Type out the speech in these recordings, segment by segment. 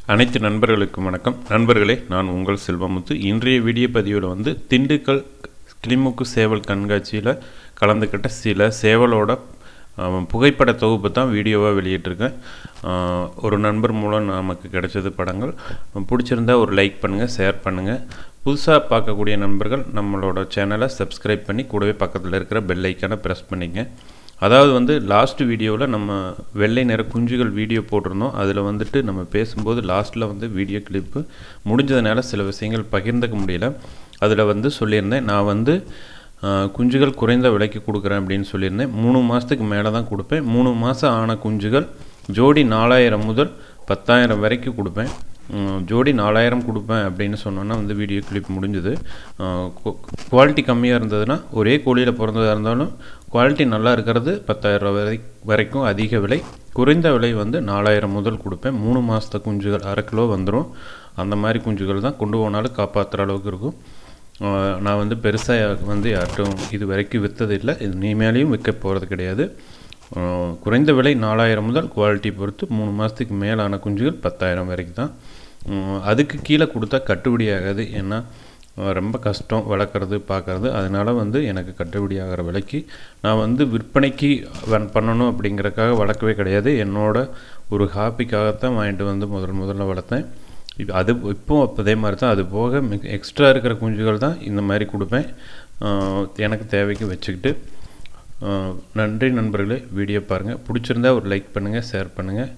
அனைத்து நண்பர்களுக்கும் வணக்கம். நண்பர்களே, நான் உங்கள் செல்வமுத்து. இன்றைய வீடியோ பதிவில் வந்து திண்டுக்கல் கிளிமூக்கு சேவல் கண்காட்சியில் கலந்துக்கிட்ட சில சேவலோட புகைப்பட தொகுப்பு தான் வீடியோவாக வெளியிட்டிருக்கேன். ஒரு நண்பர் மூலம் நமக்கு கிடைச்சது படங்கள். பிடிச்சிருந்தா ஒரு லைக் பண்ணுங்கள், ஷேர் பண்ணுங்கள். புதுசாக பார்க்கக்கூடிய நண்பர்கள் நம்மளோட சேனலை சப்ஸ்கிரைப் பண்ணி கூடவே பக்கத்தில் இருக்கிற பெல் ஐக்கானை ப்ரெஸ் பண்ணிங்க. அதாவது வந்து லாஸ்ட் வீடியோவில் நம்ம வெள்ளை நிற குஞ்சுகள் வீடியோ போட்டிருந்தோம். அதில் வந்துட்டு நம்ம பேசும்போது லாஸ்ட்டில் வந்து வீடியோ கிளிப்பு முடிஞ்சதுனால சில விஷயங்கள் பகிர்ந்துக்க முடியல. அதில் வந்து சொல்லியிருந்தேன், நான் வந்து குஞ்சுகள் குறைந்த விலைக்கு கொடுக்குறேன் அப்படின்னு சொல்லியிருந்தேன். 3 மாதத்துக்கு மேலே தான் கொடுப்பேன். 3 மாதம் ஆன குஞ்சுகள் ஜோடி 4000 முதல் 10,000 வரைக்கும் கொடுப்பேன். ஜோடி 4000 கொடுப்பேன் அப்படின்னு சொன்னோன்னா வந்து வீடியோ கிளிப் முடிஞ்சுது. குவாலிட்டி கம்மியாக இருந்ததுன்னா, ஒரே கோழியில் பிறந்ததாக இருந்தாலும் குவாலிட்டி நல்லா இருக்கிறது 10,000 வரைக்கும் அதிக விலை. குறைந்த விலை வந்து 4000 முதல் கொடுப்பேன். 3 மாதத்து குஞ்சுகள் 1/2 கிலோ வந்துடும். அந்த மாதிரி குஞ்சுகள் தான் கொண்டு போனாலும் காப்பாற்றுற அளவுக்கு இருக்கும். நான் வந்து பெருசாக வந்து யார்ட்டும் இது வரைக்கும் விற்றதில்லை. இது இனிமேலையும் விற்க போகிறது கிடையாது. குறைந்த விலை 4000 முதல், குவாலிட்டி பொறுத்து 3 மாதத்துக்கு மேலான குஞ்சுகள் 10,000 வரைக்கும் தான். அதுக்கு கீழே கொடுத்தா கட்டுப்படி ஆகாது. ஏன்னா ரொம்ப கஷ்டம் வளர்க்குறது பார்க்குறது. அதனால் வந்து எனக்கு கட்டுப்படி ஆகிற விலைக்கு நான் வந்து விற்பனைக்கு பண்ணணும் அப்படிங்கிறக்காக வளர்க்கவே கிடையாது. என்னோட ஒரு ஹாப்பிக்காகத்தான் வாங்கிட்டு வந்து முதல்ல வளர்த்தேன். அது இப்போது அதே மாதிரி தான். அது போக எக்ஸ்ட்ரா இருக்கிற குஞ்சுகள் தான் இந்த மாதிரி கொடுப்பேன், எனக்கு தேவைக்கு வச்சுக்கிட்டு. நன்றி நண்பர்களே. வீடியோ பாருங்கள். பிடிச்சிருந்தா ஒரு லைக் பண்ணுங்கள், ஷேர் பண்ணுங்கள்,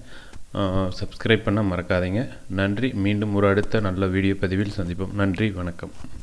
சப்ஸ்கிரைப் பண்ண மறக்காதீங்க. நன்றி. மீண்டும் ஒரு அடுத்த நல்ல வீடியோ பதிவில் சந்திப்போம். நன்றி, வணக்கம்.